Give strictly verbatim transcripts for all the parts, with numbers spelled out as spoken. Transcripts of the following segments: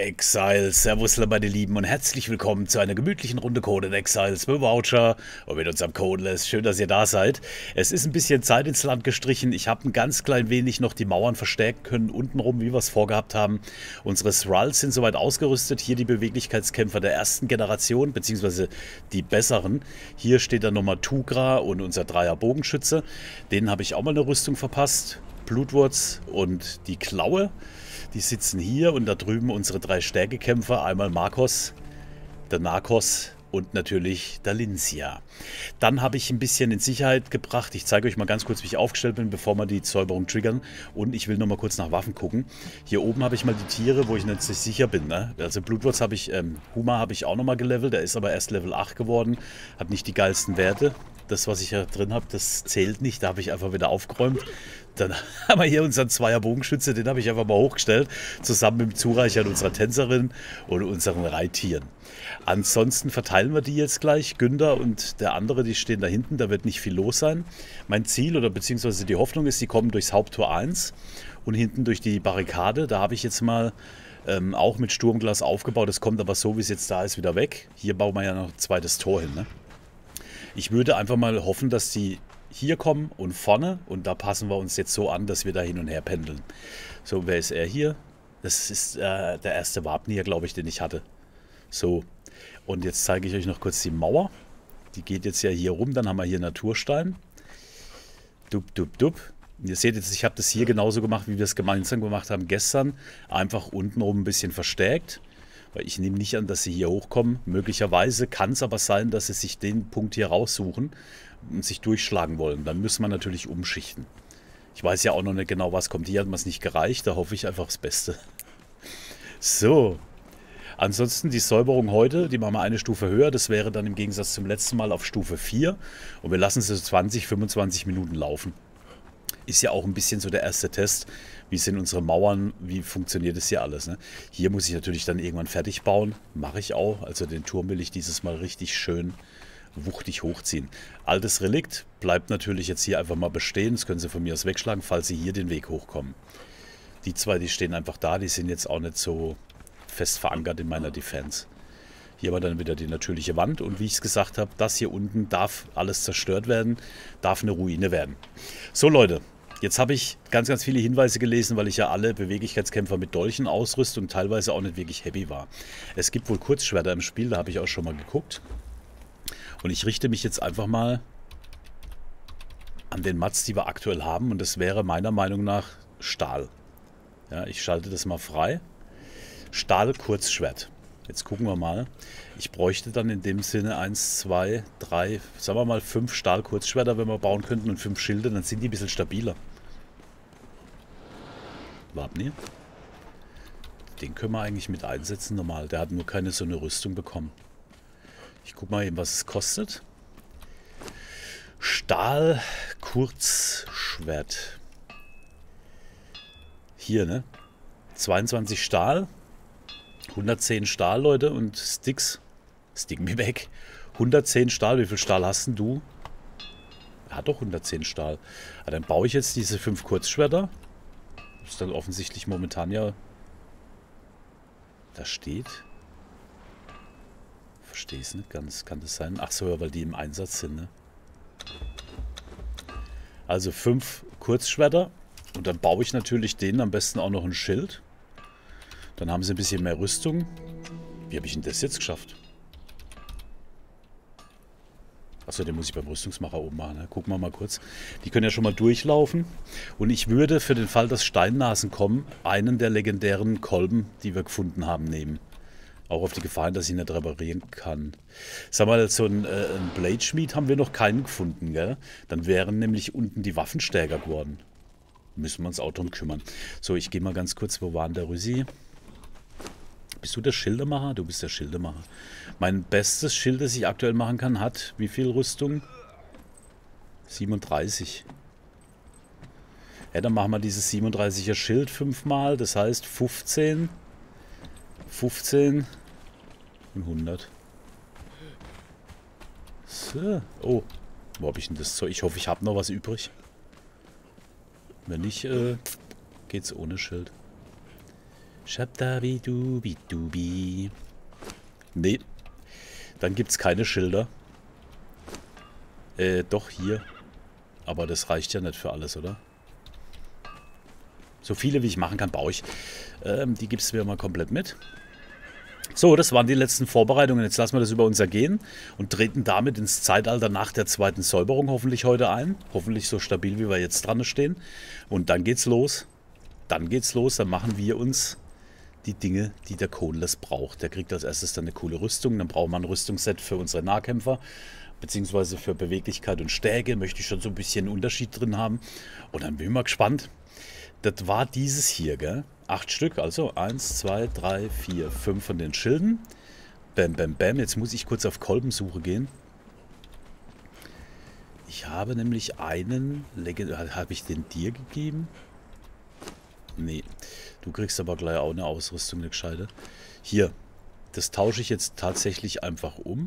Exiles, Servus meine Lieben und herzlich willkommen zu einer gemütlichen Runde Code in Exiles mit Voucher und mit unserem Codeless. Schön, dass ihr da seid. Es ist ein bisschen Zeit ins Land gestrichen. Ich habe ein ganz klein wenig noch die Mauern verstärken können, untenrum, wie wir es vorgehabt haben. Unsere Thralls sind soweit ausgerüstet. Hier die Beweglichkeitskämpfer der ersten Generation, beziehungsweise die besseren. Hier steht dann nochmal Tugra und unser Dreier Bogenschütze. Denen habe ich auch mal eine Rüstung verpasst. Blutwurz und die Klaue. Die sitzen hier und da drüben unsere drei Stärkekämpfer. Einmal Marcos, der Narcos und natürlich der Lincia. Dann habe ich ein bisschen in Sicherheit gebracht. Ich zeige euch mal ganz kurz, wie ich aufgestellt bin, bevor wir die Zauberung triggern. Und ich will noch mal kurz nach Waffen gucken. Hier oben habe ich mal die Tiere, wo ich nicht sicher bin. Ne? Also Blutwurz habe ich, ähm, Huma habe ich auch noch mal gelevelt. Der ist aber erst Level acht geworden. Hat nicht die geilsten Werte. Das, was ich hier drin habe, das zählt nicht. Da habe ich einfach wieder aufgeräumt. Dann haben wir hier unseren Zweier Bogenschütze, den habe ich einfach mal hochgestellt, zusammen mit dem Zureichern unserer Tänzerin und unseren Reittieren. Ansonsten verteilen wir die jetzt gleich. Günther und der andere, die stehen da hinten, da wird nicht viel los sein. Mein Ziel oder beziehungsweise die Hoffnung ist, die kommen durchs Haupttor eins und hinten durch die Barrikade. Da habe ich jetzt mal ähm, auch mit Sturmglas aufgebaut. Das kommt aber so, wie es jetzt da ist, wieder weg. Hier bauen wir ja noch ein zweites Tor hin, ne? Ich würde einfach mal hoffen, dass die hier kommen und vorne und da passen wir uns jetzt so an, dass wir da hin und her pendeln. So, wer ist er hier? Das ist äh, der erste Wapnier, glaube ich, den ich hatte. So, und jetzt zeige ich euch noch kurz die Mauer. Die geht jetzt ja hier rum, dann haben wir hier Naturstein. Dup, dup, dup. Und ihr seht jetzt, ich habe das hier genauso gemacht, wie wir es gemeinsam gemacht haben gestern. Einfach untenrum ein bisschen verstärkt. Weil ich nehme nicht an, dass sie hier hochkommen. Möglicherweise kann es aber sein, dass sie sich den Punkt hier raussuchen und sich durchschlagen wollen. Dann müssen wir natürlich umschichten. Ich weiß ja auch noch nicht genau, was kommt. Hier hat mir es nicht gereicht. Da hoffe ich einfach das Beste. So. Ansonsten die Säuberung heute, die machen wir eine Stufe höher. Das wäre dann im Gegensatz zum letzten Mal auf Stufe vier. Und wir lassen sie zwanzig, fünfundzwanzig Minuten laufen. Ist ja auch ein bisschen so der erste Test. Wie sind unsere Mauern? Wie funktioniert das hier alles? Ne? Hier muss ich natürlich dann irgendwann fertig bauen. Mache ich auch. Also den Turm will ich dieses Mal richtig schön wuchtig hochziehen. Altes Relikt bleibt natürlich jetzt hier einfach mal bestehen. Das können Sie von mir aus wegschlagen, falls Sie hier den Weg hochkommen. Die zwei, die stehen einfach da. Die sind jetzt auch nicht so fest verankert in meiner Defense. Hier haben wir dann wieder die natürliche Wand. Und wie ich es gesagt habe, das hier unten darf alles zerstört werden. Darf eine Ruine werden. So Leute. Jetzt habe ich ganz, ganz viele Hinweise gelesen, weil ich ja alle Beweglichkeitskämpfer mit Dolchen ausrüste und teilweise auch nicht wirklich happy war. Es gibt wohl Kurzschwerter im Spiel, da habe ich auch schon mal geguckt. Und ich richte mich jetzt einfach mal an den Mats, die wir aktuell haben. Und das wäre meiner Meinung nach Stahl. Ja, ich schalte das mal frei. Stahl-Kurzschwert. Jetzt gucken wir mal. Ich bräuchte dann in dem Sinne eins, zwei, drei, sagen wir mal fünf Stahl-Kurzschwerter, wenn wir bauen könnten und fünf Schilde, dann sind die ein bisschen stabiler. Wapni. Den können wir eigentlich mit einsetzen normal. Der hat nur keine so eine Rüstung bekommen. Ich gucke mal eben, was es kostet. Stahl Kurzschwert. Hier, ne? zweiundzwanzig Stahl. hundertzehn Stahl, Leute. Und Sticks. Stick mir weg. hundertzehn Stahl. Wie viel Stahl hast denn du? Er hat doch hundertzehn Stahl. Ja, dann baue ich jetzt diese fünf Kurzschwerter. Das ist dann offensichtlich momentan ja... Da steht... Verstehe es nicht ganz. Kann das sein? Ach so, ja, weil die im Einsatz sind, ne? Also fünf Kurzschwerter. Und dann baue ich natürlich denen am besten auch noch ein Schild. Dann haben sie ein bisschen mehr Rüstung. Wie habe ich denn das jetzt geschafft? Achso, den muss ich beim Rüstungsmacher oben machen. Ne? Gucken wir mal kurz. Die können ja schon mal durchlaufen. Und ich würde für den Fall, dass Steinnasen kommen, einen der legendären Kolben, die wir gefunden haben, nehmen. Auch auf die Gefahr hin, dass ich nicht reparieren kann. Sag mal, so ein, äh, ein Bladeschmied haben wir noch keinen gefunden, gell? Dann wären nämlich unten die Waffen stärker geworden. Müssen wir uns auch drum kümmern. So, ich gehe mal ganz kurz. Wo war denn der Rüsi? Bist du der Schildemacher? Du bist der Schildemacher. Mein bestes Schild, das ich aktuell machen kann, hat wie viel Rüstung? siebenunddreißig. Ja, dann machen wir dieses siebenunddreißiger Schild fünfmal. Das heißt fünfzehn. fünfzehn. Und hundert. So. Oh. Wo habe ich denn das Zeug? Ich hoffe, ich habe noch was übrig. Wenn nicht, äh, geht's ohne Schild. Schabdabidubidubi. Nee. Dann gibt es keine Schilder. Äh, doch, hier. Aber das reicht ja nicht für alles, oder? So viele, wie ich machen kann, baue ich. Ähm, die gibst du mir mal komplett mit. So, das waren die letzten Vorbereitungen. Jetzt lassen wir das über uns ergehen und treten damit ins Zeitalter nach der zweiten Säuberung hoffentlich heute ein. Hoffentlich so stabil, wie wir jetzt dran stehen. Und dann geht's los. Dann geht's los. Dann machen wir uns die Dinge, die der Codeless braucht. Der kriegt als erstes dann eine coole Rüstung. Dann brauchen wir ein Rüstungsset für unsere Nahkämpfer. Beziehungsweise für Beweglichkeit und Stärke. Möchte ich schon so ein bisschen einen Unterschied drin haben. Und dann bin ich mal gespannt. Das war dieses hier, gell? Acht Stück, also eins, zwei, drei, vier, fünf von den Schilden. Bam, bam, bam. Jetzt muss ich kurz auf Kolbensuche gehen. Ich habe nämlich einen... Habe ich den dir gegeben? Nee. Du kriegst aber gleich auch eine Ausrüstung, eine gescheite. Hier. Das tausche ich jetzt tatsächlich einfach um.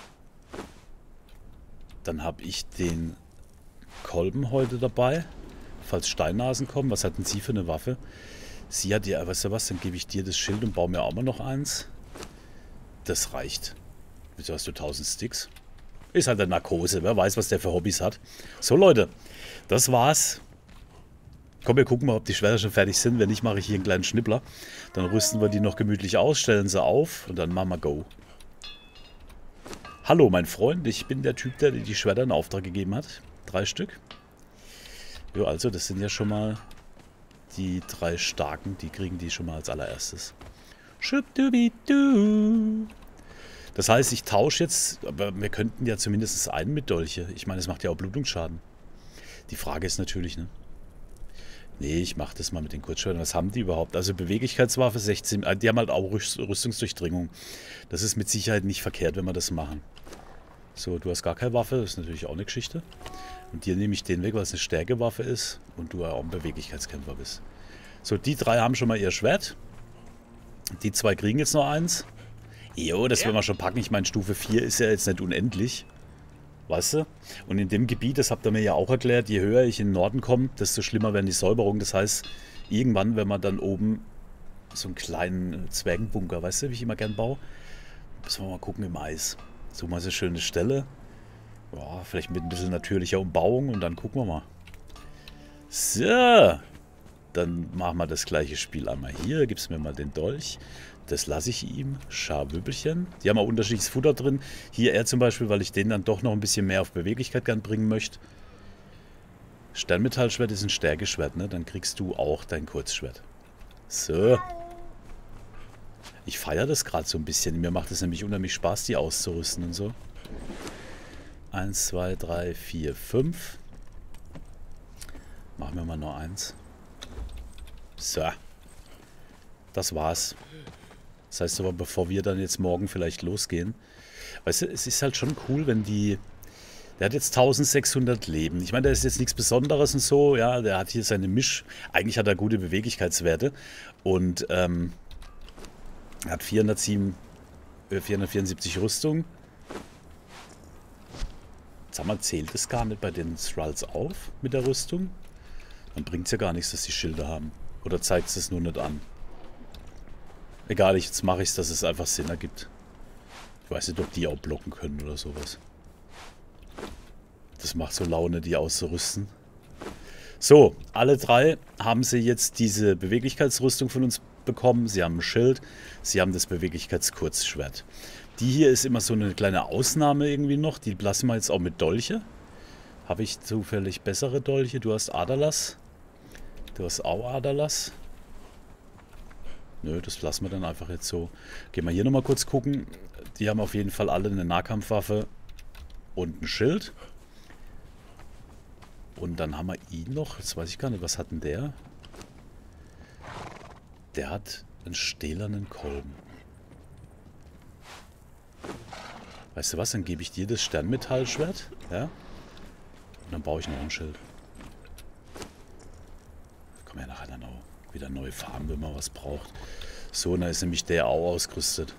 Dann habe ich den Kolben heute dabei. Falls Steinnasen kommen. Was hat denn sie für eine Waffe? Sie hat ja, weißt du was, dann gebe ich dir das Schild und baue mir auch mal noch eins. Das reicht. Wieso hast du tausend Sticks? Ist halt eine Narkose. Wer weiß, was der für Hobbys hat. So, Leute. Das war's. Komm, wir gucken mal, ob die Schwerter schon fertig sind. Wenn nicht, mache ich hier einen kleinen Schnippler. Dann rüsten wir die noch gemütlich aus, stellen sie auf und dann machen wir Go. Hallo, mein Freund. Ich bin der Typ, der dir die Schwerter in Auftrag gegeben hat. Drei Stück. Ja, also, das sind ja schon mal die drei starken. Die kriegen die schon mal als allererstes. Das heißt, ich tausche jetzt, aber wir könnten ja zumindest einen mit Dolche. Ich meine, es macht ja auch Blutungsschaden. Die Frage ist natürlich, ne? Nee, ich mache das mal mit den Kurzschwertern. Was haben die überhaupt? Also Beweglichkeitswaffe sechzehn. Die haben halt auch Rüstungsdurchdringung. Das ist mit Sicherheit nicht verkehrt, wenn wir das machen. So, du hast gar keine Waffe. Das ist natürlich auch eine Geschichte. Und dir nehme ich den weg, weil es eine Stärkewaffe ist. Und du ja auch ein Beweglichkeitskämpfer bist. So, die drei haben schon mal ihr Schwert. Die zwei kriegen jetzt noch eins. Jo, das ja. werden wir schon packen. Ich meine, Stufe vier ist ja jetzt nicht unendlich. Weißt du? Und in dem Gebiet, das habt ihr mir ja auch erklärt, je höher ich in den Norden komme, desto schlimmer werden die Säuberungen. Das heißt, irgendwann, wenn man dann oben so einen kleinen Zwergenbunker, weißt du, wie ich immer gern baue, müssen wir mal gucken im Eis. So mal so eine schöne Stelle. Ja, vielleicht mit ein bisschen natürlicher Umbauung und dann gucken wir mal. So. Dann machen wir das gleiche Spiel einmal hier. Gib's mir mal den Dolch. Das lasse ich ihm. Scharwüppelchen. Die haben auch unterschiedliches Futter drin. Hier er zum Beispiel, weil ich den dann doch noch ein bisschen mehr auf Beweglichkeit gern bringen möchte. Sternmetallschwert ist ein Stärkeschwert, ne? Dann kriegst du auch dein Kurzschwert. So. Ich feiere das gerade so ein bisschen. Mir macht es nämlich unheimlich Spaß, die auszurüsten und so. Eins, zwei, drei, vier, fünf. Machen wir mal nur eins. So. Das war's. Das heißt aber, bevor wir dann jetzt morgen vielleicht losgehen. Weißt du, es ist halt schon cool, wenn die... Der hat jetzt eintausendsechshundert Leben. Ich meine, der ist jetzt nichts Besonderes und so. Ja, der hat hier seine Misch... Eigentlich hat er gute Beweglichkeitswerte. Und ähm, er hat vierhundertsieben, äh, vierhundertvierundsiebzig Rüstung. Sag mal, zählt es gar nicht bei den Thralls auf mit der Rüstung? Dann bringt es ja gar nichts, dass die Schilder haben. Oder zeigt es nur nicht an? Egal, jetzt mache ich es, dass es einfach Sinn ergibt. Ich weiß nicht, ob die auch blocken können oder sowas. Das macht so Laune, die auszurüsten. So, alle drei haben sie jetzt diese Beweglichkeitsrüstung von uns bekommen. Sie haben ein Schild, sie haben das Beweglichkeitskurzschwert. Die hier ist immer so eine kleine Ausnahme irgendwie noch. Die lassen wir jetzt auch mit Dolche. Habe ich zufällig bessere Dolche? Du hast Aderlass. Du hast auch Aderlass. Nö, das lassen wir dann einfach jetzt so. Gehen wir hier nochmal kurz gucken. Die haben auf jeden Fall alle eine Nahkampfwaffe und ein Schild. Und dann haben wir ihn noch. Jetzt weiß ich gar nicht, was hat denn der? Der hat einen stählernen Kolben. Weißt du was, dann gebe ich dir das Sternmetallschwert. Ja? Und dann baue ich noch ein Schild. Kommen ja nachher dann auch wieder neue Farben, wenn man was braucht. So, und dann ist nämlich der auch ausgerüstet.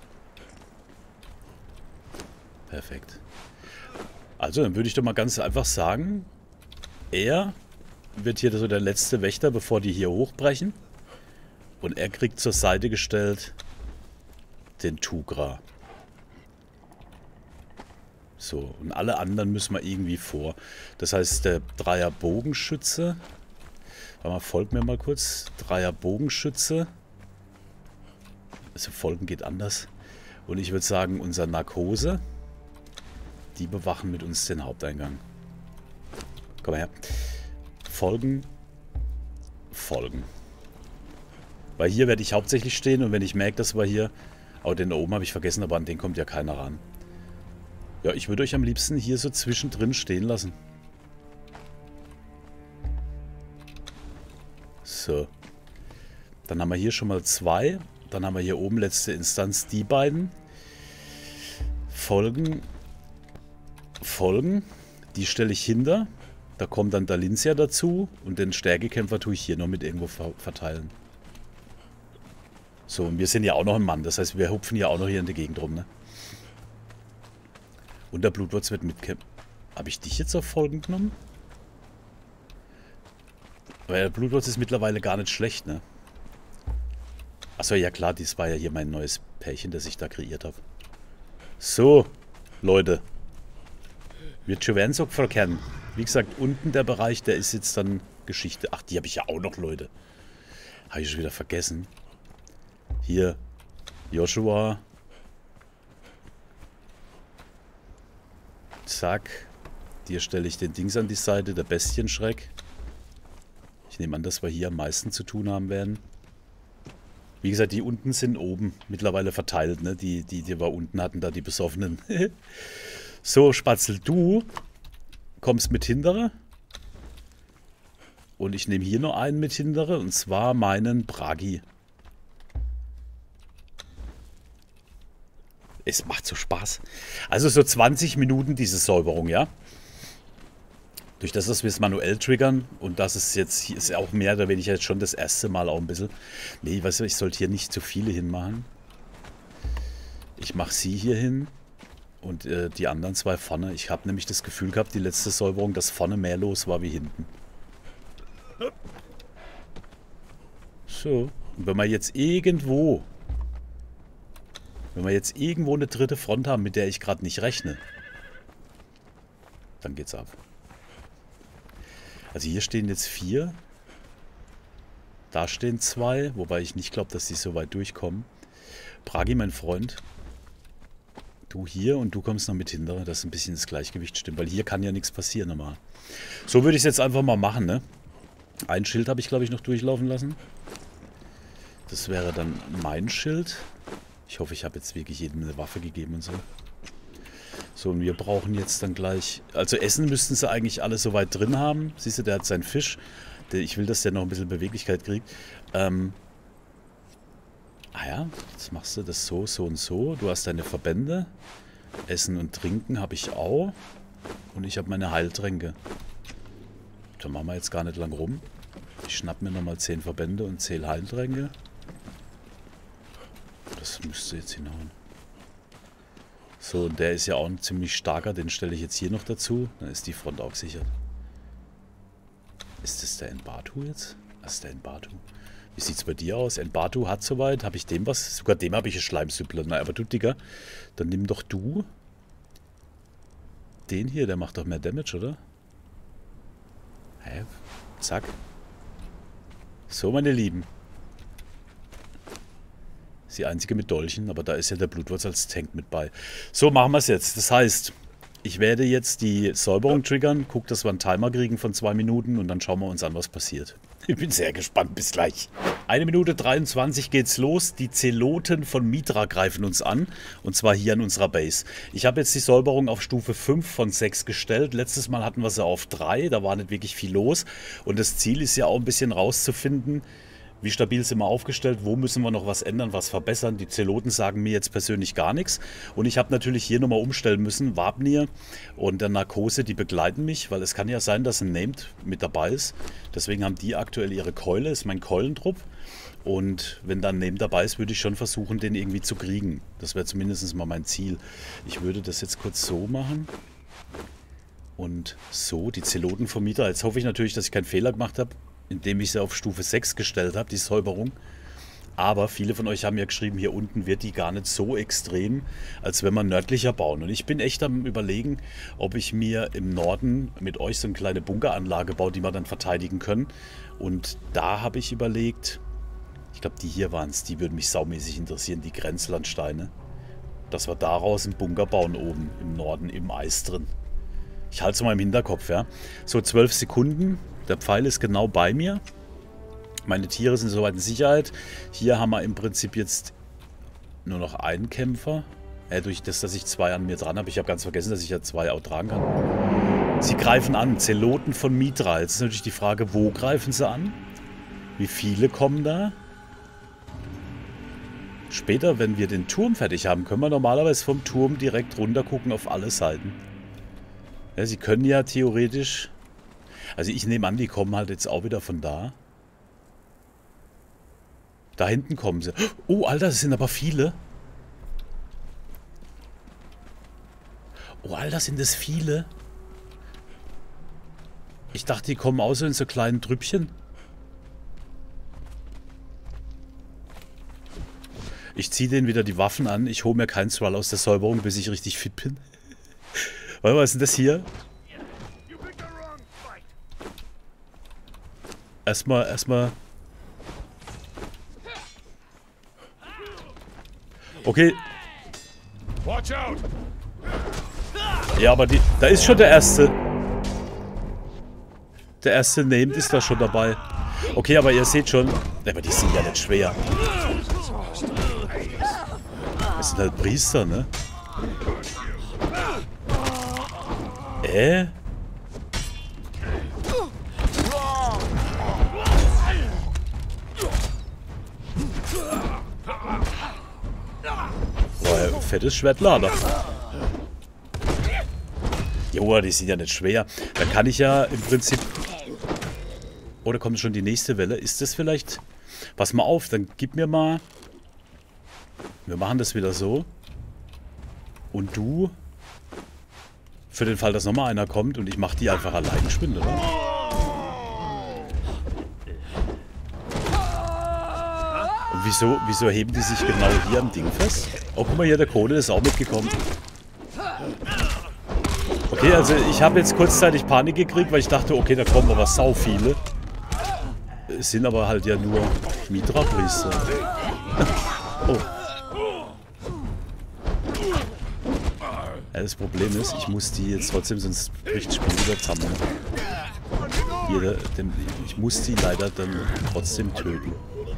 Perfekt. Also, dann würde ich doch mal ganz einfach sagen, er wird hier so der letzte Wächter, bevor die hier hochbrechen. Und er kriegt zur Seite gestellt den Tugra. So, und alle anderen müssen wir irgendwie vor. Das heißt, der Dreier Bogenschütze. Warte mal, folgt mir mal kurz. Dreier Bogenschütze. Also folgen geht anders. Und ich würde sagen, unser Narkose. Die bewachen mit uns den Haupteingang. Komm mal her. Folgen. Folgen. Weil hier werde ich hauptsächlich stehen und wenn ich merke, dass wir hier... Oh, den da oben habe ich vergessen, aber an den kommt ja keiner ran. Ja, ich würde euch am liebsten hier so zwischendrin stehen lassen. So. Dann haben wir hier schon mal zwei. Dann haben wir hier oben letzte Instanz die beiden. Folgen. Folgen. Die stelle ich hinter. Da kommt dann Dalinsia dazu. Und den Stärkekämpfer tue ich hier noch mit irgendwo verteilen. So, und wir sind ja auch noch ein Mann. Das heißt, wir hupfen ja auch noch hier in der Gegend rum, ne? Und der Blutwurz wird mitkämpfen. Habe ich dich jetzt auf Folgen genommen? Weil der Blutwurz ist mittlerweile gar nicht schlecht, ne? Achso, ja klar, das war ja hier mein neues Pärchen, das ich da kreiert habe. So, Leute. Wird schon werden so verkennen. Wie gesagt, unten der Bereich, der ist jetzt dann Geschichte. Ach, die habe ich ja auch noch, Leute. Habe ich schon wieder vergessen. Hier, Joshua. Zack. Dir stelle ich den Dings an die Seite, der Bestienschreck. Ich nehme an, dass wir hier am meisten zu tun haben werden. Wie gesagt, die unten sind oben mittlerweile verteilt, ne? Die, die, die wir unten hatten, da die Besoffenen. So, Spatzel, du kommst mit hintere. Und ich nehme hier noch einen mit hintere, und zwar meinen Bragi. Es macht so Spaß. Also so zwanzig Minuten diese Säuberung, ja. Durch das, dass wir es manuell triggern und das ist jetzt, hier ist auch mehr oder weniger jetzt schon das erste Mal auch ein bisschen. Nee, weißt du, ich sollte hier nicht zu viele hinmachen. Ich mache sie hier hin und äh, die anderen zwei vorne. Ich habe nämlich das Gefühl gehabt, die letzte Säuberung, dass vorne mehr los war wie hinten. So, und wenn wir jetzt irgendwo... Wenn wir jetzt irgendwo eine dritte Front haben, mit der ich gerade nicht rechne, dann geht's ab. Also hier stehen jetzt vier. Da stehen zwei, wobei ich nicht glaube, dass sie so weit durchkommen. Bragi, mein Freund. Du hier und du kommst noch mit hinter, dass ein bisschen das Gleichgewicht stimmt, weil hier kann ja nichts passieren normal. So würde ich es jetzt einfach mal machen, ne? Ein Schild habe ich, glaube ich, noch durchlaufen lassen. Das wäre dann mein Schild. Ich hoffe, ich habe jetzt wirklich jedem eine Waffe gegeben und so. So, und wir brauchen jetzt dann gleich... Also Essen müssten sie eigentlich alle soweit drin haben. Siehst du, der hat seinen Fisch. Der, ich will, dass der noch ein bisschen Beweglichkeit kriegt. Ähm, ah ja, jetzt machst du das so, so und so. Du hast deine Verbände. Essen und Trinken habe ich auch. Und ich habe meine Heiltränke. Da machen wir jetzt gar nicht lang rum. Ich schnapp mir nochmal zehn Verbände und zähle Heiltränke. Das müsste jetzt hinhauen. So, und der ist ja auch ein ziemlich starker. Den stelle ich jetzt hier noch dazu. Dann ist die Front auch sicher. Ist das der Enbatu jetzt? Was ist der Enbatu? Wie sieht es bei dir aus? Enbatu hat soweit. Habe ich dem was? Sogar dem habe ich eine Schleimsüppler. Na, aber du, Digga, dann nimm doch du den hier. Der macht doch mehr Damage, oder? Hä? Zack. So, meine Lieben. Die einzige mit Dolchen, aber da ist ja der Blutwurz als Tank mit bei. So, machen wir es jetzt. Das heißt, ich werde jetzt die Säuberung triggern, guck, dass wir einen Timer kriegen von zwei Minuten und dann schauen wir uns an, was passiert. Ich bin sehr gespannt. Bis gleich. eine Minute dreiundzwanzig geht's los. Die Zeloten von Mithra greifen uns an. Und zwar hier an unserer Base. Ich habe jetzt die Säuberung auf Stufe fünf von sechs gestellt. Letztes Mal hatten wir sie auf drei. Da war nicht wirklich viel los. Und das Ziel ist ja auch ein bisschen rauszufinden, wie stabil sind wir aufgestellt, wo müssen wir noch was ändern, was verbessern. Die Zeloten sagen mir jetzt persönlich gar nichts. Und ich habe natürlich hier nochmal umstellen müssen. Wabnir und der Narkose, die begleiten mich, weil es kann ja sein, dass ein Named mit dabei ist. Deswegen haben die aktuell ihre Keule, ist mein Keulentrupp. Und wenn dann Named dabei ist, würde ich schon versuchen, den irgendwie zu kriegen. Das wäre zumindest mal mein Ziel. Ich würde das jetzt kurz so machen. Und so, die Zeloten von Mithra. Jetzt hoffe ich natürlich, dass ich keinen Fehler gemacht habe, indem ich sie auf Stufe sechs gestellt habe, die Säuberung. Aber viele von euch haben ja geschrieben, hier unten wird die gar nicht so extrem, als wenn man nördlicher bauen. Und ich bin echt am Überlegen, ob ich mir im Norden mit euch so eine kleine Bunkeranlage baue, die wir dann verteidigen können. Und da habe ich überlegt, ich glaube, die hier waren es, die würden mich saumäßig interessieren, die Grenzlandsteine. Dass wir daraus einen Bunker bauen oben im Norden, im Eis drin. Ich halte es mal im Hinterkopf, ja. So, zwölf Sekunden. Der Pfeil ist genau bei mir. Meine Tiere sind soweit in Sicherheit. Hier haben wir im Prinzip jetzt nur noch einen Kämpfer. Äh, durch das, dass ich zwei an mir dran habe. Ich habe ganz vergessen, dass ich ja zwei auch tragen kann. Sie greifen an. Zeloten von Mithra. Jetzt ist natürlich die Frage, wo greifen sie an? Wie viele kommen da? Später, wenn wir den Turm fertig haben, können wir normalerweise vom Turm direkt runter gucken auf alle Seiten. Ja, sie können ja theoretisch... Also ich nehme an, die kommen halt jetzt auch wieder von da. Da hinten kommen sie. Oh, Alter, das sind aber viele. Oh, Alter, sind das viele. Ich dachte, die kommen auch so in so kleinen Trüppchen. Ich ziehe denen wieder die Waffen an. Ich hole mir keinen Thrall aus der Säuberung, bis ich richtig fit bin. Warte mal, was ist denn das hier? Erstmal, erstmal... Okay. Ja, aber die, da ist schon der erste. Der erste Named ist da schon dabei. Okay, aber ihr seht schon. Aber die sind ja nicht schwer. Das sind halt Priester, ne? Äh? Boah, fettes Schwertlader. Joa, die sind ja nicht schwer. Dann kann ich ja im Prinzip... Oh, da kommt schon die nächste Welle. Ist das vielleicht... Pass mal auf, dann gib mir mal... Wir machen das wieder so. Und du... Für den Fall, dass nochmal einer kommt und ich mache die einfach allein spinne, oder? Und wieso, wieso heben die sich genau hier am Ding fest? Oh, guck mal hier, der Kohle ist auch mitgekommen. Okay, also ich habe jetzt kurzzeitig Panik gekriegt, weil ich dachte, okay, da kommen aber sau viele. Es sind aber halt ja nur Mithra-Priester. Oh. Ja, das Problem ist, ich muss die jetzt trotzdem, sonst bricht das Spiel wieder zusammen. Jeder, dem, ich muss die leider dann trotzdem töten.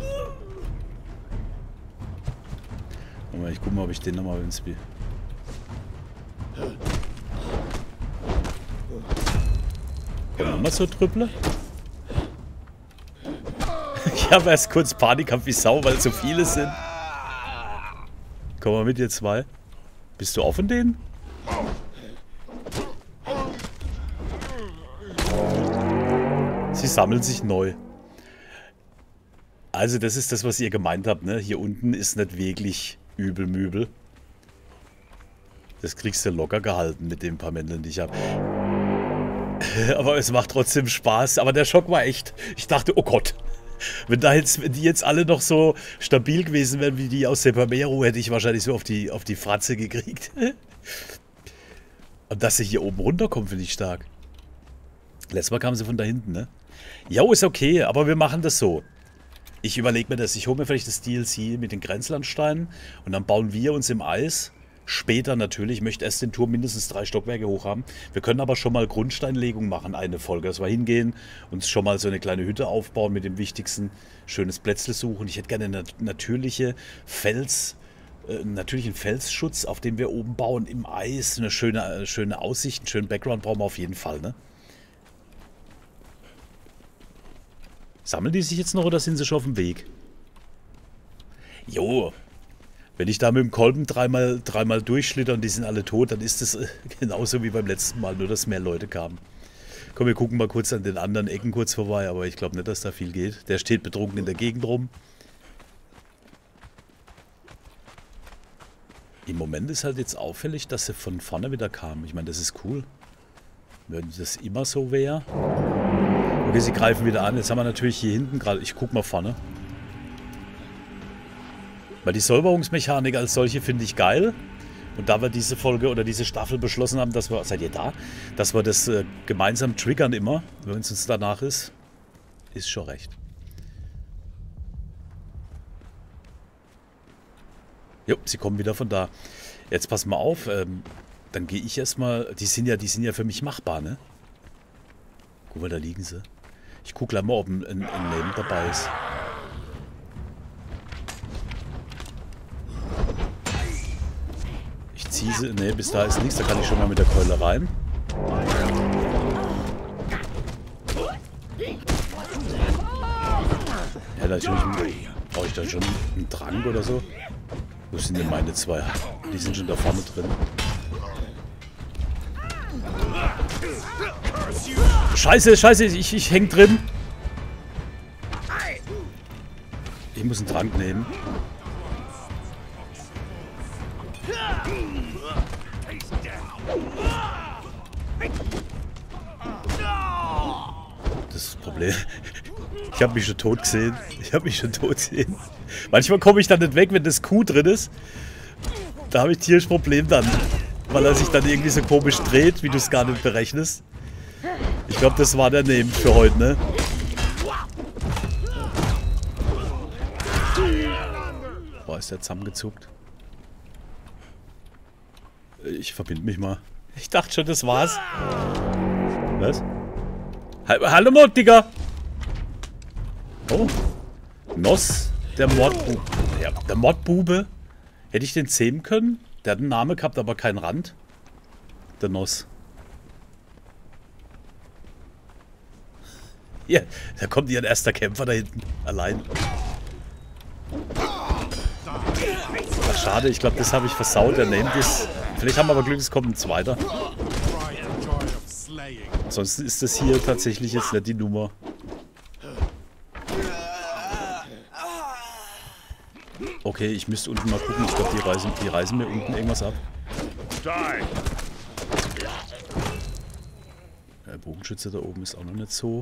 Ich guck mal, ob ich den nochmal ins Spiel. Kommen nochmal so Trüppler? Ich habe erst kurz Panik gehabt wie Sau, weil so viele sind. Komm mal mit, ihr zwei. Bist du auch von denen? Sie sammeln sich neu. Also das ist das, was ihr gemeint habt, ne? Hier unten ist nicht wirklich Übelmübel. Das kriegst du locker gehalten mit den paar Männern, die ich habe. Aber es macht trotzdem Spaß. Aber der Schock war echt. Ich dachte, oh Gott. Wenn, da jetzt, wenn die jetzt alle noch so stabil gewesen wären wie die aus Sepamero, hätte ich wahrscheinlich so auf die, auf die Fratze gekriegt. Und dass sie hier oben runterkommen, finde ich stark. Letztes Mal kamen sie von da hinten, ne? Jo, ist okay, aber wir machen das so. Ich überlege mir das. Ich hole mir vielleicht das D L C mit den Grenzlandsteinen und dann bauen wir uns im Eis. Später natürlich. Ich möchte erst den Turm mindestens drei Stockwerke hoch haben. Wir können aber schon mal Grundsteinlegung machen, eine Folge. Dass wir hingehen, uns schon mal so eine kleine Hütte aufbauen mit dem Wichtigsten. Schönes Plätzle suchen. Ich hätte gerne eine natürliche Fels, äh, natürlichen Felsschutz, auf dem wir oben bauen im Eis. Eine schöne, äh, schöne Aussicht, einen schönen Background brauchen wir auf jeden Fall, ne? Sammeln die sich jetzt noch oder sind sie schon auf dem Weg? Jo. Wenn ich da mit dem Kolben dreimal, dreimal durchschlitter und die sind alle tot, dann ist das äh, genauso wie beim letzten Mal, nur dass mehr Leute kamen. Komm, wir gucken mal kurz an den anderen Ecken kurz vorbei, aber ich glaube nicht, dass da viel geht. Der steht betrunken in der Gegend rum. Im Moment ist halt jetzt auffällig, dass sie von vorne wieder kamen. Ich meine, das ist cool. Wenn das immer so wäre. Okay, sie greifen wieder an. Jetzt haben wir natürlich hier hinten gerade... Ich guck mal vorne. Weil die Säuberungsmechanik als solche finde ich geil. Und da wir diese Folge oder diese Staffel beschlossen haben, dass wir, seid ihr da? Dass wir das äh, gemeinsam triggern immer, wenn es uns danach ist, ist schon recht. Jo, sie kommen wieder von da. Jetzt pass mal auf, ähm, dann gehe ich erstmal, die sind ja, die sind ja für mich machbar, ne? Guck mal, da liegen sie. Ich gucke gleich mal, ob ein, ein, ein Leben dabei ist. Ich ziehe sie, ne, bis da ist nichts, da kann ich schon mal mit der Keule rein. Ja, natürlich brauche ich dann schon einen Trank oder so. Wo sind denn meine zwei? Die sind schon da vorne drin. Scheiße, scheiße, ich, ich häng drin. Ich muss einen Trank nehmen. Das ist das Problem. Ich habe mich schon tot gesehen. Ich habe mich schon tot gesehen. Manchmal komme ich dann nicht weg, wenn das Q drin ist. Da habe ich tierisch Problem dann. Weil er sich dann irgendwie so komisch dreht, wie du es gar nicht berechnest. Ich glaube, das war der Name für heute, ne? Boah, ist der zusammengezuckt. Ich verbinde mich mal. Ich dachte schon, das war's. Was? Hallo, Mord, Digga! Oh. Noss, der Mordbube. Ja, der Mordbube. Hätte ich den zähmen können? Der hat einen Namen gehabt, aber keinen Rand. Der Noss. Hier, da kommt ihr erster Kämpfer da hinten. Allein. Ach, schade, ich glaube, das habe ich versaut. Der nennt es. Vielleicht haben wir aber Glück, es kommt ein zweiter. Ansonsten ist das hier tatsächlich jetzt nicht die Nummer. Okay, ich müsste unten mal gucken. Ich glaube, die reißen, die reißen mir unten irgendwas ab. Der Bogenschütze da oben ist auch noch nicht so.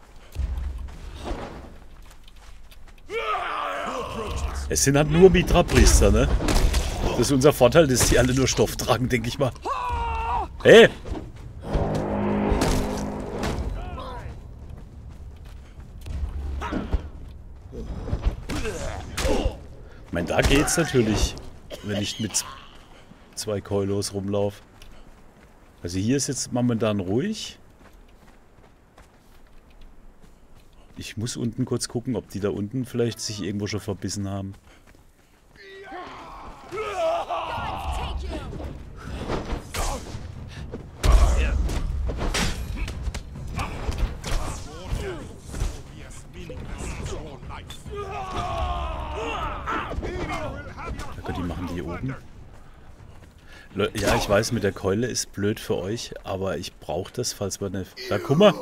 Es sind halt nur Mitra-Priester, ne? Das ist unser Vorteil, dass die alle nur Stoff tragen, denke ich mal. Hey! Ich meine, da geht's natürlich, wenn ich mit zwei Keulos rumlaufe. Also hier ist jetzt momentan ruhig. Ich muss unten kurz gucken, ob die da unten vielleicht sich irgendwo schon verbissen haben. Die machen die hier oben. Ja, ich weiß, mit der Keule ist blöd für euch, aber ich brauche das, falls wir eine... Da, guck mal!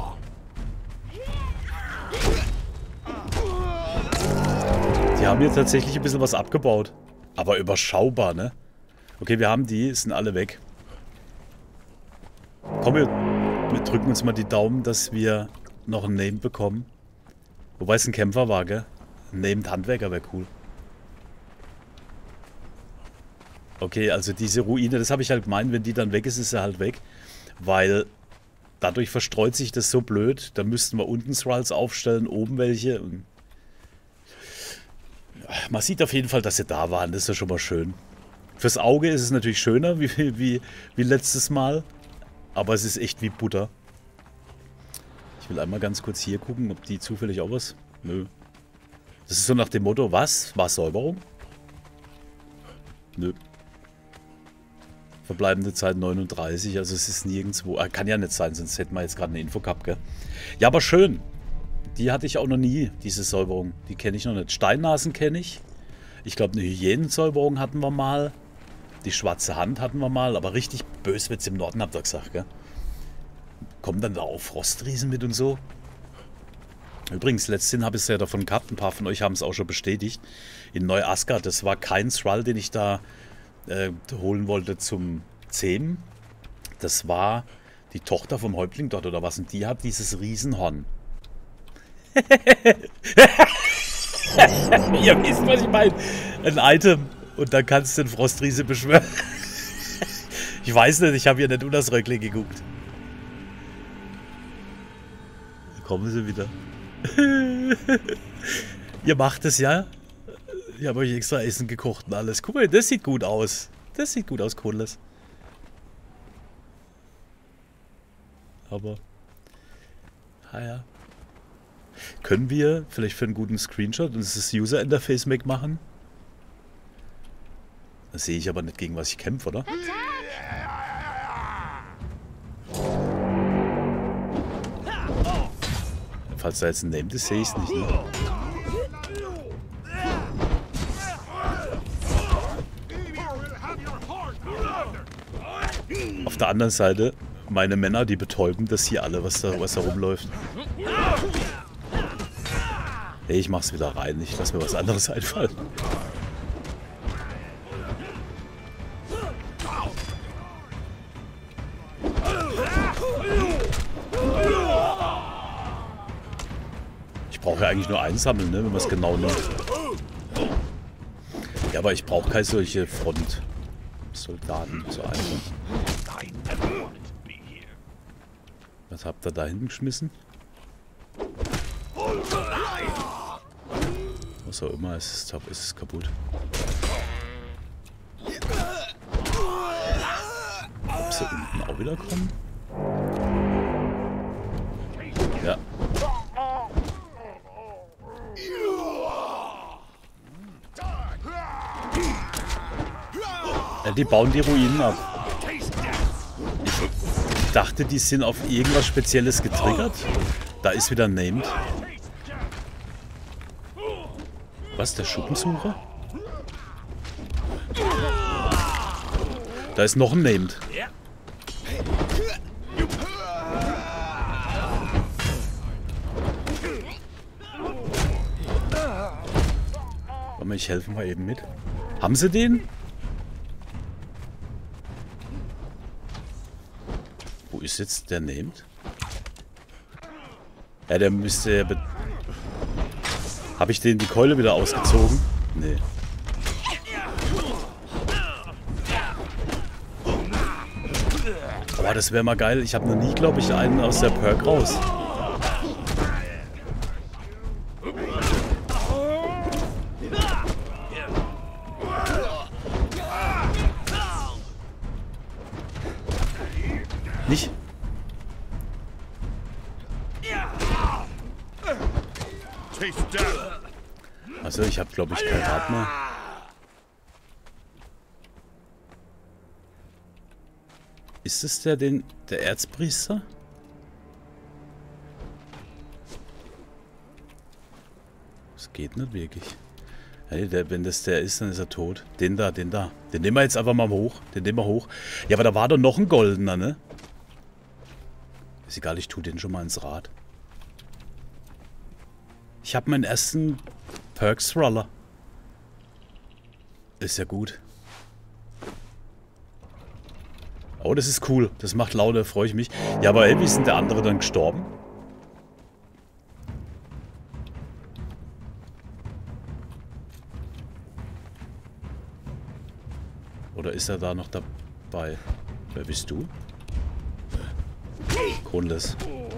Die haben hier tatsächlich ein bisschen was abgebaut. Aber überschaubar, ne? Okay, wir haben die, sind alle weg. Komm, wir, wir drücken uns mal die Daumen, dass wir noch einen Name bekommen. Wobei es ein Kämpfer war, gell? Ein Named Handwerker wäre cool. Okay, also diese Ruine, das habe ich halt gemeint, wenn die dann weg ist, ist sie halt weg. Weil dadurch verstreut sich das so blöd. Da müssten wir unten Thralls aufstellen, oben welche. Und man sieht auf jeden Fall, dass sie da waren. Das ist ja schon mal schön. Fürs Auge ist es natürlich schöner, wie, wie, wie letztes Mal. Aber es ist echt wie Butter. Ich will einmal ganz kurz hier gucken, ob die zufällig auch was... Nö. Das ist so nach dem Motto, was? War Säuberung? Nö. Verbleibende Zeit neununddreißig, also es ist nirgendwo... Ah, kann ja nicht sein, sonst hätten wir jetzt gerade eine Info gehabt, gell? Ja, aber schön. Die hatte ich auch noch nie, diese Säuberung. Die kenne ich noch nicht. Steinnasen kenne ich. Ich glaube, eine Hyänensäuberung hatten wir mal. Die schwarze Hand hatten wir mal. Aber richtig böse wird es im Norden, habt ihr gesagt, gell? Kommen dann da auch Frostriesen mit und so? Übrigens, letztens habe ich es ja davon gehabt. Ein paar von euch haben es auch schon bestätigt. In Neu-Asgard, das war kein Thrall, den ich da äh, holen wollte zum Zähmen. Das war die Tochter vom Häuptling dort oder was. Und die hat dieses Riesenhorn. Ihr wisst, was ich meine. Ein Item. Und dann kannst du den Frostriese beschwören. Ich weiß nicht, ich habe hier nicht unter das Röckle geguckt. Da kommen sie wieder. Ihr macht es, ja? Ich habe euch extra Essen gekocht und alles. Guck mal, das sieht gut aus. Das sieht gut aus, Codeless. Aber... Ah ja. Können wir vielleicht für einen guten Screenshot uns das User Interface Mac machen? Das sehe ich aber nicht, gegen was ich kämpfe, oder? Falls da jetzt ein Name ist, sehe ich es nicht. Ne? Auf der anderen Seite, meine Männer, die betäuben das hier alle, was da, was da rumläuft. Hey, ich mach's wieder rein. Ich lass mir was anderes einfallen. Ich brauche ja eigentlich nur einsammeln, ne, wenn man es genau nimmt. Ja, aber ich brauche keine solche Frontsoldaten so einfach. Was habt ihr da hinten geschmissen? Was auch immer, es ist, ist es kaputt. Ob sie unten auch wieder kommen? Ja. Ja, die bauen die Ruinen ab. Ich dachte, die sind auf irgendwas Spezielles getriggert. Da ist wieder ein Named. Was, der Schuppensucher? Da ist noch ein Named. Warte mal, ich helfe mal eben mit. Haben sie den? Wo ist jetzt der Named? Ja, der müsste ja... Habe ich den die Keule wieder ausgezogen? Nee. Aber das wäre mal geil. Ich habe noch nie, glaube ich, einen aus der Perk raus. Nicht? Also ich habe, glaube ich, kein Rad mehr. Ist es der, den, der Erzpriester? Das geht nicht wirklich. Hey, der, wenn das der ist, dann ist er tot. Den da, den da. Den nehmen wir jetzt einfach mal hoch. Den nehmen wir hoch. Ja, aber da war doch noch ein goldener, ne? Ist egal, ich tue den schon mal ins Rad. Ich habe meinen ersten Perks-Roller. Ist ja gut. Oh, das ist cool. Das macht Laune, freue ich mich. Ja, aber ey, wie ist denn der andere dann gestorben? Oder ist er da noch dabei? Wer bist du? Codeless.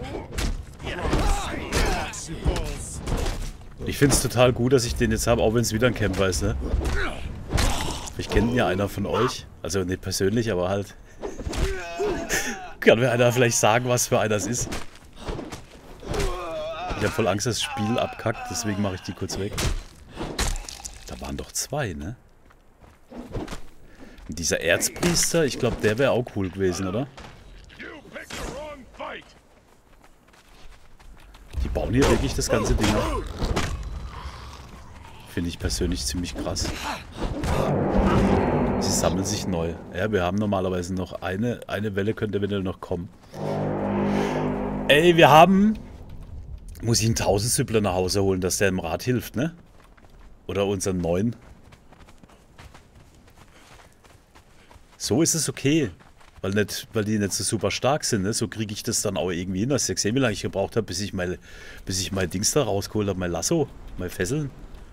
Ich finde es total gut, dass ich den jetzt habe, auch wenn es wieder ein Camper ist, ne? Ich kenne ja einer von euch. Also nicht persönlich, aber halt. Kann mir einer vielleicht sagen, was für einer es ist? Ich habe voll Angst, dass das Spiel abkackt, deswegen mache ich die kurz weg. Da waren doch zwei, ne? Und dieser Erzpriester, ich glaube, der wäre auch cool gewesen, oder? Die bauen hier wirklich das ganze Ding ab. Finde ich persönlich ziemlich krass. Sie sammeln sich neu. Ja, wir haben normalerweise noch eine, eine Welle, könnte eventuell noch kommen. Ey, wir haben... Muss ich einen Tausendsüppler nach Hause holen, dass der im Rad hilft, ne? Oder unseren neuen. So ist es okay. Weil, nicht, weil die nicht so super stark sind, ne? So kriege ich das dann auch irgendwie hin. Hast du gesehen, wie lange ich gebraucht habe, bis ich mein, bis ich mein Dings da rausgeholt habe, mein Lasso, mein Fesseln.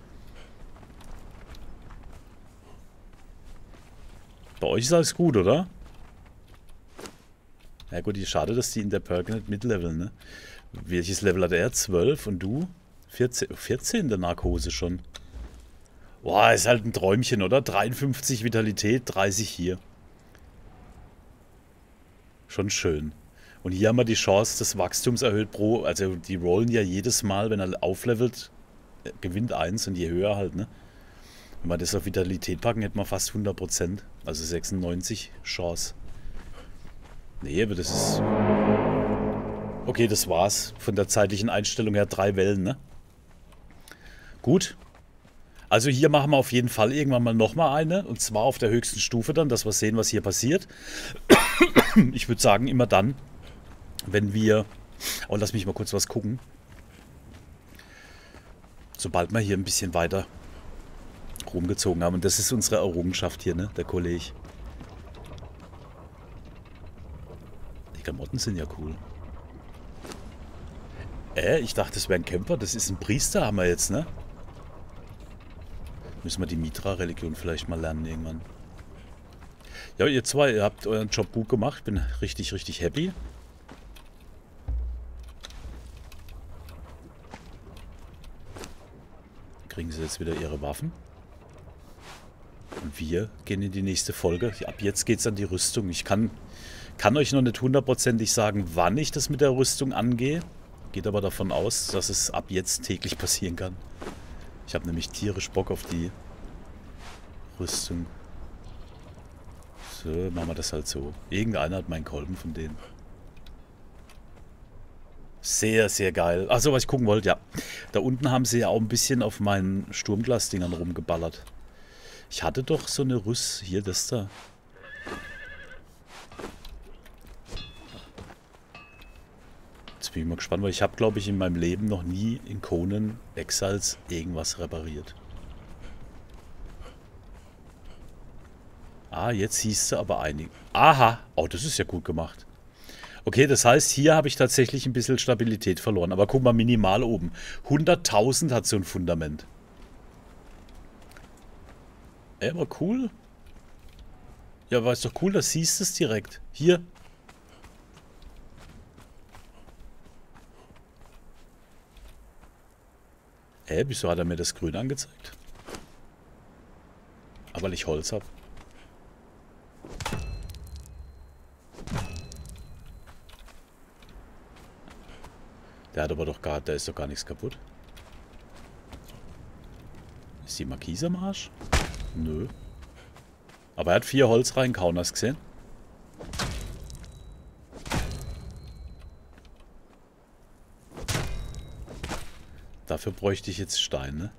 Bei euch ist alles gut, oder? Ja gut, schade, dass die in der Perk nicht mitleveln, ne? Welches Level hat er? zwölf und du? vierzehn, vierzehn in der Narkose schon. Boah, ist halt ein Träumchen, oder? dreiundfünfzig Vitalität, dreißig hier. Schon schön. Und hier haben wir die Chance, das Wachstums erhöht pro... Also die rollen ja jedes Mal, wenn er auflevelt, gewinnt eins und je höher halt, ne? Wenn wir das auf Vitalität packen, hätten wir fast hundert Prozent. Also sechsundneunzig Chance. Nee, aber das ist... Okay, das war's. Von der zeitlichen Einstellung her drei Wellen, ne? Gut. Also hier machen wir auf jeden Fall irgendwann mal nochmal eine. Und zwar auf der höchsten Stufe dann, dass wir sehen, was hier passiert. Ich würde sagen, immer dann, wenn wir... Oh, lass mich mal kurz was gucken. Sobald wir hier ein bisschen weiter rumgezogen haben. Und das ist unsere Errungenschaft hier, ne? Der Kollege. Die Klamotten sind ja cool. Äh, ich dachte, das wäre ein Camper. Das ist ein Priester, haben wir jetzt, ne? Müssen wir die Mitra-Religion vielleicht mal lernen irgendwann. Ja, ihr zwei, ihr habt euren Job gut gemacht. Bin richtig, richtig happy. Kriegen sie jetzt wieder ihre Waffen. Und wir gehen in die nächste Folge. Ab jetzt geht es an die Rüstung. Ich kann, kann euch noch nicht hundertprozentig sagen, wann ich das mit der Rüstung angehe. Geht aber davon aus, dass es ab jetzt täglich passieren kann. Ich habe nämlich tierisch Bock auf die Rüstung. So, machen wir das halt so. Irgendeiner hat meinen Kolben von denen. Sehr, sehr geil. Achso, was ich gucken wollte, ja. Da unten haben sie ja auch ein bisschen auf meinen Sturmglas-Dingern rumgeballert. Ich hatte doch so eine Rüst... Hier, das da. Jetzt bin ich mal gespannt, weil ich habe, glaube ich, in meinem Leben noch nie in Conan Exiles irgendwas repariert. Ah, jetzt hieß du aber einig. Aha! Oh, das ist ja gut gemacht. Okay, das heißt, hier habe ich tatsächlich ein bisschen Stabilität verloren. Aber guck mal, minimal oben. hunderttausend hat so ein Fundament. Ey, aber cool. Ja, aber ist doch cool, da siehst du es direkt. Hier. Hä, wieso hat er mir das Grün angezeigt? Aber weil ich Holz habe. Der hat aber doch gar, da ist doch gar nichts kaputt. Ist die Markise am Arsch? Nö. Aber er hat vier Holz reingehauen, hast du gesehen? Dafür bräuchte ich jetzt Stein, ne?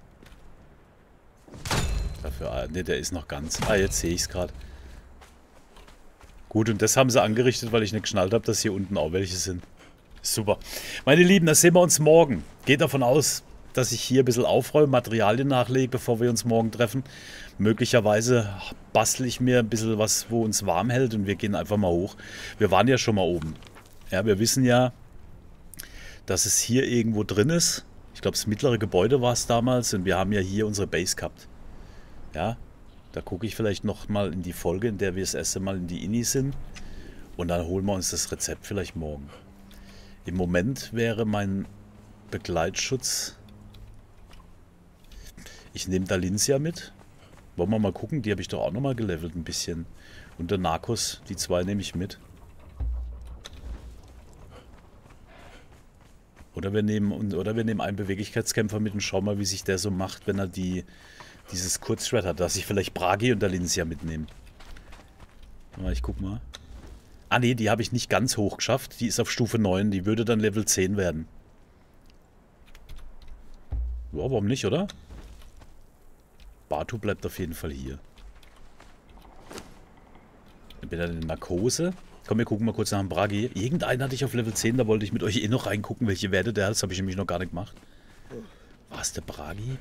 Dafür, ah, ne, der ist noch ganz. Ah, jetzt sehe ich es gerade. Gut, und das haben sie angerichtet, weil ich nicht geschnallt habe, dass hier unten auch welche sind. Super. Meine Lieben, das sehen wir uns morgen. Geht davon aus, dass ich hier ein bisschen aufräume, Materialien nachlege, bevor wir uns morgen treffen. Möglicherweise bastel ich mir ein bisschen was, wo uns warm hält und wir gehen einfach mal hoch. Wir waren ja schon mal oben. Ja, wir wissen ja, dass es hier irgendwo drin ist. Ich glaube, das mittlere Gebäude war es damals und wir haben ja hier unsere Base gehabt. Ja, da gucke ich vielleicht noch mal in die Folge, in der wir das erste Mal in die Inni sind. Und dann holen wir uns das Rezept vielleicht morgen. Im Moment wäre mein Begleitschutz... Ich nehme Dalincia mit. Wollen wir mal gucken? Die habe ich doch auch noch mal gelevelt ein bisschen. Und der Narcos, die zwei nehme ich mit. Oder wir nehmen, oder wir nehmen einen Beweglichkeitskämpfer mit und schauen mal, wie sich der so macht, wenn er die, dieses Kurzschwert hat. Dass ich vielleicht Bragi und Dalincia mitnehme. Ich guck mal. Ah ne, die habe ich nicht ganz hoch geschafft. Die ist auf Stufe neun. Die würde dann Level zehn werden. Ja, warum nicht, oder? Batu bleibt auf jeden Fall hier. Dann bin ich in Narkose. Komm, wir gucken mal kurz nach dem Bragi. Irgendeinen hatte ich auf Level zehn, da wollte ich mit euch eh noch reingucken, welche Werte der hat. Das habe ich nämlich noch gar nicht gemacht. War es der Bragi?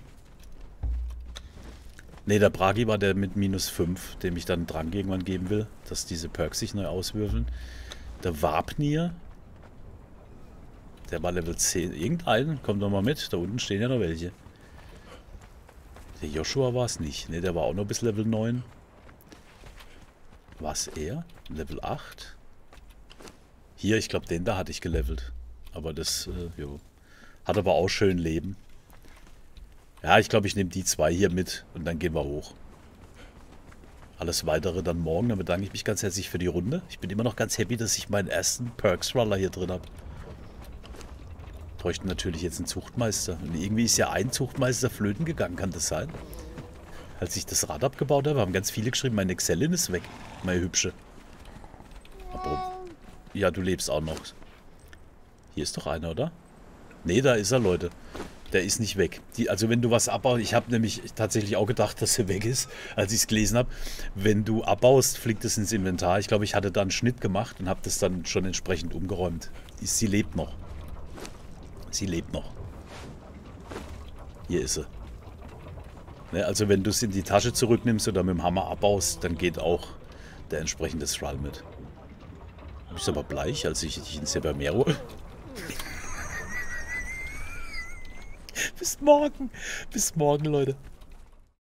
Ne, der Bragi war der mit minus fünf, dem ich dann Drang irgendwann geben will, dass diese Perks sich neu auswürfeln. Der Wapnir. Der war Level zehn. Irgendeinen, kommt doch mal mit. Da unten stehen ja noch welche. Der Joshua war es nicht. Ne, der war auch noch bis Level neun. Was er? Level acht? Hier, ich glaube, den da hatte ich gelevelt. Aber das, äh, jo. Hat aber auch schön Leben. Ja, ich glaube, ich nehme die zwei hier mit und dann gehen wir hoch. Alles Weitere dann morgen. Dann bedanke ich mich ganz herzlich für die Runde. Ich bin immer noch ganz happy, dass ich meinen ersten Perks-Roller hier drin habe. Bräuchten natürlich jetzt einen Zuchtmeister. Und irgendwie ist ja ein Zuchtmeister flöten gegangen, kann das sein? Als ich das Rad abgebaut habe, haben ganz viele geschrieben, meine Excellin ist weg. Meine hübsche. Aber, ja, du lebst auch noch. Hier ist doch einer, oder? Nee, da ist er, Leute. Der ist nicht weg. Die, also wenn du was abbaust, ich habe nämlich tatsächlich auch gedacht, dass er weg ist, als ich es gelesen habe. Wenn du abbaust, fliegt es ins Inventar. Ich glaube, ich hatte da einen Schnitt gemacht und habe das dann schon entsprechend umgeräumt. Sie lebt noch. Sie lebt noch. Hier ist sie. Ne, also wenn du es in die Tasche zurücknimmst oder mit dem Hammer abbaust, dann geht auch der entsprechende Thrall mit. Du bist aber bleich, als ich dich in Severmero... Bis morgen. Bis morgen, Leute.